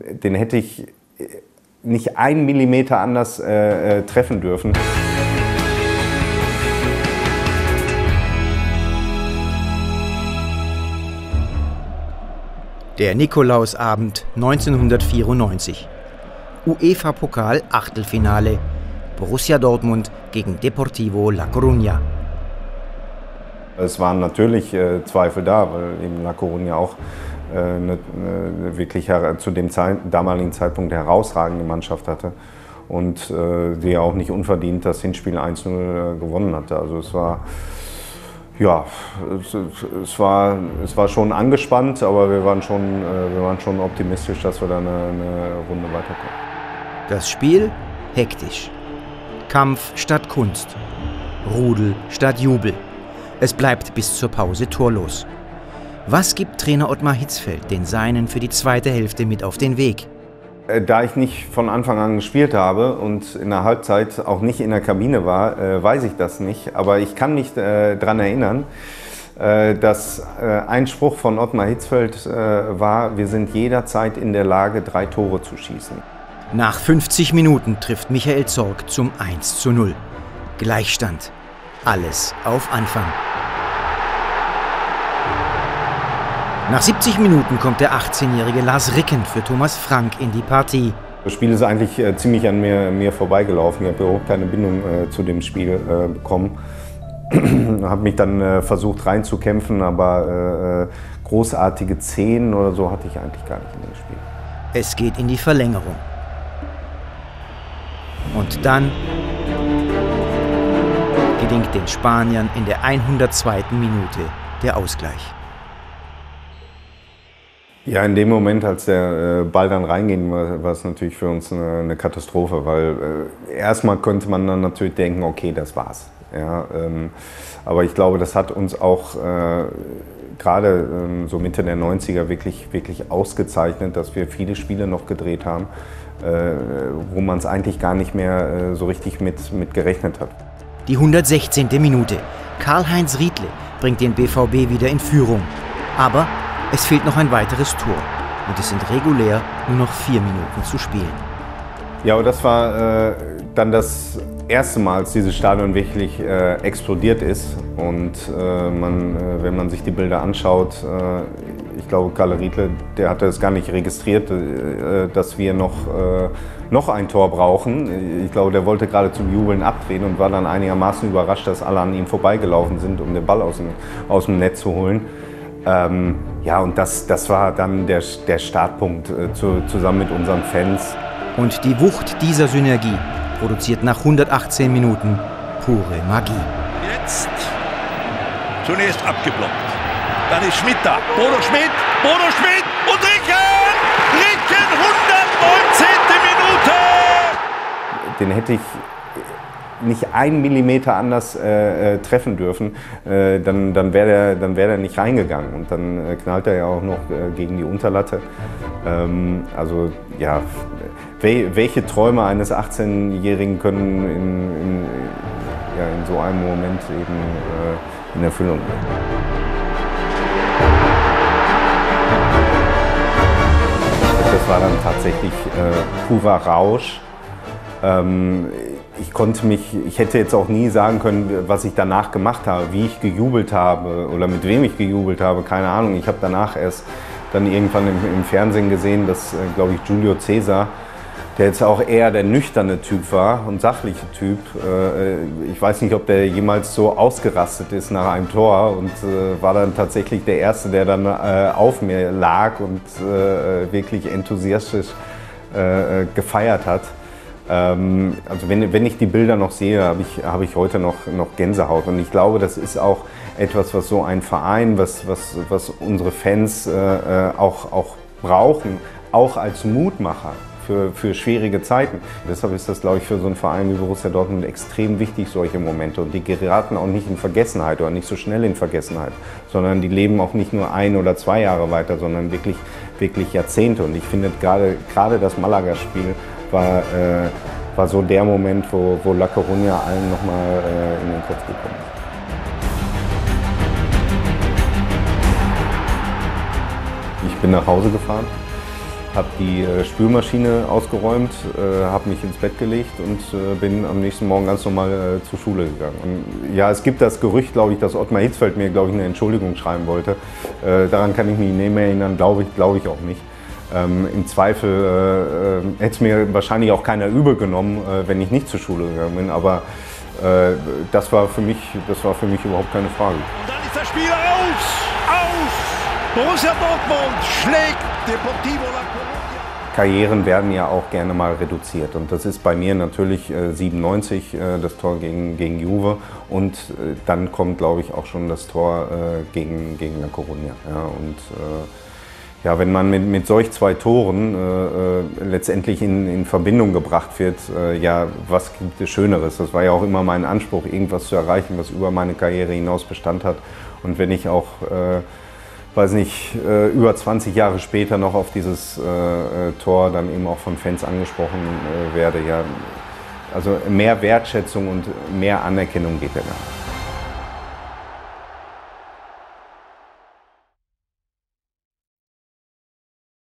den hätte ich nicht 1 Millimeter anders treffen dürfen. Der Nikolausabend 1994. UEFA-Pokal Achtelfinale. Borussia Dortmund gegen Deportivo La Coruña. Es waren natürlich Zweifel da, weil eben La Coruña auch wirklich zu dem damaligen Zeitpunkt eine herausragende Mannschaft hatte und die ja auch nicht unverdient das Hinspiel 1:0 gewonnen hatte. Also es war, ja, es war schon angespannt, aber wir waren schon optimistisch, dass wir da eine Runde weiterkommen. Das Spiel hektisch. Kampf statt Kunst. Rudel statt Jubel. Es bleibt bis zur Pause torlos. Was gibt Trainer Ottmar Hitzfeld den Seinen für die zweite Hälfte mit auf den Weg? Da ich nicht von Anfang an gespielt habe und in der Halbzeit auch nicht in der Kabine war, weiß ich das nicht. Aber ich kann mich daran erinnern, dass ein Spruch von Ottmar Hitzfeld war: Wir sind jederzeit in der Lage, 3 Tore zu schießen. Nach 50 Minuten trifft Michael Zorc zum 1:0. Gleichstand. Alles auf Anfang. Nach 70 Minuten kommt der 18-jährige Lars Ricken für Thomas Frank in die Partie. Das Spiel ist eigentlich ziemlich an mir vorbeigelaufen. Ich habe überhaupt keine Bindung zu dem Spiel bekommen. Habe mich dann versucht reinzukämpfen, aber großartige Szenen oder so hatte ich eigentlich gar nicht in dem Spiel. Es geht in die Verlängerung. Und dann gelingt den Spaniern in der 102. Minute der Ausgleich. Ja, in dem Moment, als der Ball dann reinging, war es natürlich für uns eine Katastrophe, weil erstmal könnte man dann natürlich denken, okay, das war's. Ja, aber ich glaube, das hat uns auch gerade so Mitte der 90er wirklich ausgezeichnet, dass wir viele Spiele noch gedreht haben, wo man es eigentlich gar nicht mehr so richtig mit gerechnet hat. Die 116. Minute. Karl-Heinz Riedle bringt den BVB wieder in Führung. Aber es fehlt noch ein weiteres Tor und es sind regulär nur noch 4 Minuten zu spielen. Ja, aber das war dann das erste Mal, als dieses Stadion wirklich explodiert ist. Und wenn man sich die Bilder anschaut, ich glaube, Karl Riedle, der hatte es gar nicht registriert, dass wir noch ein Tor brauchen. Ich glaube, der wollte gerade zum Jubeln abdrehen und war dann einigermaßen überrascht, dass alle an ihm vorbeigelaufen sind, um den Ball aus dem Netz zu holen. Ja, und das war dann der Startpunkt zusammen mit unseren Fans. Und die Wucht dieser Synergie produziert nach 118 Minuten pure Magie. Jetzt zunächst abgeblockt. Dann ist Schmidt da. Bodo Schmidt und Ricken! Ricken, 119. Minute! Den hätte ich nicht 1 Millimeter anders treffen dürfen, dann wäre der nicht reingegangen. Und dann knallt er ja auch noch gegen die Unterlatte. Also ja, welche Träume eines 18-Jährigen können in so einem Moment eben in Erfüllung gehen? Das war dann tatsächlich purer Rausch. Ich hätte jetzt auch nie sagen können, was ich danach gemacht habe, wie ich gejubelt habe oder mit wem ich gejubelt habe, keine Ahnung. Ich habe danach erst dann irgendwann im Fernsehen gesehen, dass, glaube ich, Julio César, der jetzt auch eher der nüchterne Typ war und sachliche Typ, ich weiß nicht, ob der jemals so ausgerastet ist nach einem Tor und war dann tatsächlich der Erste, der dann auf mir lag und wirklich enthusiastisch gefeiert hat. Also wenn ich die Bilder noch sehe, habe ich heute noch Gänsehaut. Und ich glaube, das ist auch etwas, was so ein Verein, was unsere Fans auch brauchen, auch als Mutmacher für schwierige Zeiten. Deshalb ist das, glaube ich, für so einen Verein wie Borussia Dortmund extrem wichtig, solche Momente. Und die geraten auch nicht in Vergessenheit oder nicht so schnell in Vergessenheit, sondern die leben auch nicht nur 1 oder 2 Jahre weiter, sondern wirklich Jahrzehnte. Und ich finde gerade das Malaga-Spiel war so der Moment, wo La Coruña allen nochmal in den Kopf gekommen ist. Ich bin nach Hause gefahren habe die Spülmaschine ausgeräumt, habe mich ins Bett gelegt und bin am nächsten Morgen ganz normal zur Schule gegangen. Und ja, es gibt das Gerücht, glaube ich, dass Ottmar Hitzfeld mir, glaube ich, eine Entschuldigung schreiben wollte. Daran kann ich mich nicht mehr erinnern, glaube ich auch nicht. Im Zweifel hätte es mir wahrscheinlich auch keiner übel genommen, wenn ich nicht zur Schule gegangen bin, aber das war für mich überhaupt keine Frage. Und dann ist das Spiel aus! Borussia Dortmund schlägt Deportivo La Coruña. Karrieren werden ja auch gerne mal reduziert und das ist bei mir natürlich 97 das Tor gegen Juve und dann kommt, glaube ich, auch schon das Tor gegen La Coruña. Ja, und ja, wenn man mit solch zwei Toren letztendlich in Verbindung gebracht wird, ja, was gibt es Schöneres? Das war ja auch immer mein Anspruch, irgendwas zu erreichen, was über meine Karriere hinaus Bestand hat. Und wenn ich auch, weiß nicht, über 20 Jahre später noch auf dieses Tor dann eben auch von Fans angesprochen werde, ja, also mehr Wertschätzung und mehr Anerkennung geht ja gar nicht.